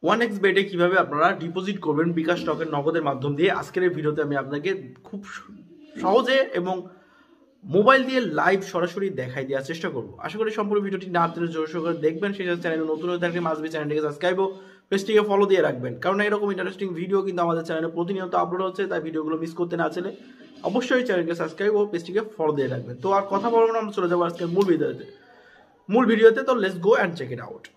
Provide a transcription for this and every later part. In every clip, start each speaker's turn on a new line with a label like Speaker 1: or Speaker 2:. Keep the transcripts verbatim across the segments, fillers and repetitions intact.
Speaker 1: One x বেটে কিভাবে আপনারা ডিপোজিট করবেন বিকাশ টকের নগদের মাধ্যম দিয়ে আজকের এই ভিডিওতে আমি আপনাকে খুব সহজে এবং মোবাইল দিয়ে লাইভ সরাসরি দেখাই দেওয়ার চেষ্টা করব। আশা করি সম্পূর্ণ ভিডিওটি না আপনারা জোর করে দেখবেন। সেই সাথে চ্যানেলে নতুন হয়ে থাকলে মাসবি চ্যানেলটিকে সাবস্ক্রাইব ও পেজটিকে ফলো দিয়ে রাখবেন, কারণ এরকম ইন্টারেস্টিং ভিডিও কিন্তু আমাদের চ্যানেলে প্রতিনিয়ত আপলোড হচ্ছে। তাই ভিডিওগুলো মিস করতে না চাইলে অবশ্যই চ্যানেলকে সাবস্ক্রাইব ও পেজটিকে ফলো দিয়ে রাখবেন। তো আর কথা বলবো না, আমরা চলে যাবো আজকের মূল ভিডিওতে মূল ভিডিওতে তো let's go and check it out.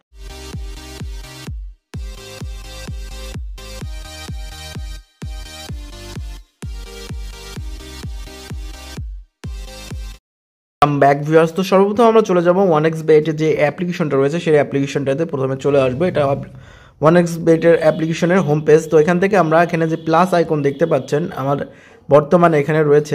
Speaker 1: Back viewers, তো সর্বপ্রথম আমরা চলে যাব ওয়ান এক্স বেটের যে অ্যাপ্লিকেশনটা রয়েছে সেই অ্যাপ্লিকেশনটাতে প্রথমে চলে আসবে। এটা ওয়ান এক্স বেটের অ্যাপ্লিকেশনের হোম পেজ। তো এখান থেকে আমরা এখানে যে প্লাস আইকন দেখতে পাচ্ছেন আমার বর্তমানে এখানে রয়েছে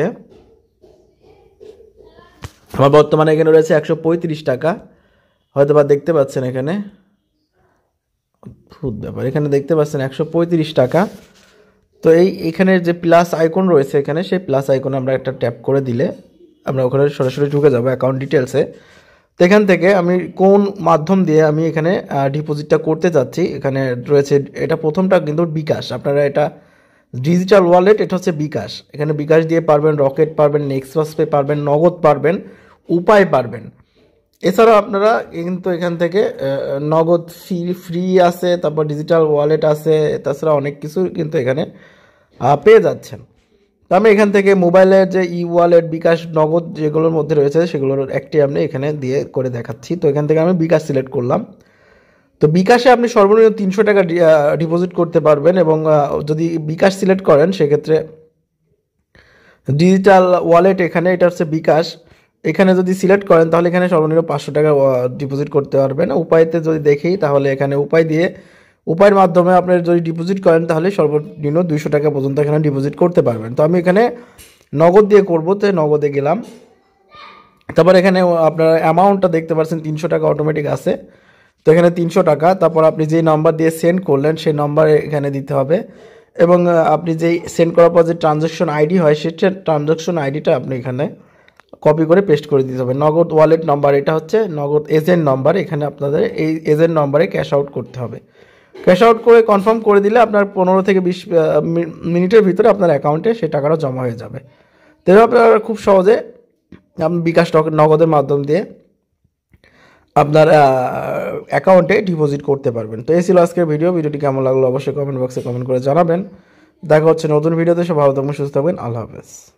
Speaker 1: আমার বর্তমানে এখানে রয়েছে একশো পঁয়ত্রিশ টাকা, হয়তো বা দেখতে পাচ্ছেন এখানে অদ্ভুত ব্যাপার, এখানে দেখতে পাচ্ছেন একশো পঁয়ত্রিশ টাকা। তো এই এখানে যে প্লাস আইকন রয়েছে এখানে সেই প্লাস আইকনে আমরা একটা ট্যাপ করে দিলে আমরা ওখানে সরাসরি ঢুকে যাবো অ্যাকাউন্ট ডিটেলসে। তো এখান থেকে আমি কোন মাধ্যম দিয়ে আমি এখানে ডিপোজিটটা করতে চাচ্ছি এখানে রয়েছে। এটা প্রথমটা কিন্তু বিকাশ, আপনারা এটা ডিজিটাল ওয়ালেট, এটা হচ্ছে বিকাশ। এখানে বিকাশ দিয়ে পারবেন, রকেট পারবেন, নেক্সট পে পারবেন, নগদ পারবেন, উপায় পারবেন। এছাড়াও আপনারা কিন্তু এখান থেকে নগদ ফ্রি ফ্রি আছে, তারপর ডিজিটাল ওয়ালেট আছে, তাছাড়া অনেক কিছু কিন্তু এখানে পেয়ে যাচ্ছেন। তো আমি এখান থেকে মোবাইলের যে ই ওয়ালেট, বিকাশ, নগদ যেগুলোর মধ্যে রয়েছে সেগুলোর একটি আমি এখানে দিয়ে করে দেখাচ্ছি। তো এখান থেকে আমি বিকাশ সিলেক্ট করলাম। তো বিকাশে আপনি সর্বনিম্ন তিনশো টাকা ডিপোজিট করতে পারবেন, এবং যদি বিকাশ সিলেক্ট করেন সেক্ষেত্রে ডিজিটাল ওয়ালেট এখানে এটা হচ্ছে বিকাশ, এখানে যদি সিলেক্ট করেন তাহলে এখানে সর্বনিম্ন পাঁচশো টাকা ডিপোজিট করতে পারবেন। উপায়তে যদি দেখি তাহলে এখানে উপায় দিয়ে উপায়ের মাধ্যমে আপনার যদি ডিপোজিট করেন তাহলে সর্বনিম্ন দুইশো টাকা পর্যন্ত এখানে ডিপোজিট করতে পারবেন। তো আমি এখানে নগদ দিয়ে করবো, তো নগদে গেলাম। তারপর এখানে আপনার অ্যামাউন্টটা দেখতে পাচ্ছেন তিনশো টাকা অটোমেটিক আছে। তো এখানে তিনশো টাকা, তারপর আপনি যেই নাম্বার দিয়ে সেন্ড করলেন সেই নাম্বারে এখানে দিতে হবে, এবং আপনি যেই সেন্ড করার পর যে ট্রানজ্যাকশন আইডি হয় সেই ট্রানজ্যাকশন আইডিটা আপনি এখানে কপি করে পেস্ট করে দিতে হবে। নগদ ওয়ালেট নাম্বার এটা হচ্ছে নগদ এজেন্ট নাম্বার, এখানে আপনাদের এই এজেন্ট নাম্বারে ক্যাশ আউট করতে হবে। ক্যাশ আউট করে কনফার্ম করে দিলে আপনার পনেরো থেকে বিশ মিনিটের ভিতরে আপনার অ্যাকাউন্টে সেই টাকাটা জমা হয়ে যাবে। তো আপনারা খুব সহজে আপনি বিকাশ নগদের মাধ্যম দিয়ে আপনার অ্যাকাউন্টে ডিপোজিট করতে পারবেন। তো এই ছিল আজকের ভিডিও। ভিডিওটি কেমন লাগলো অবশ্যই কমেন্ট বক্সে কমেন্ট করে জানাবেন। দেখা হচ্ছে নতুন ভিডিওতে। সব ভালো থাকবেন, সুস্থ থাকবেন। আল্লাহ হাফেজ।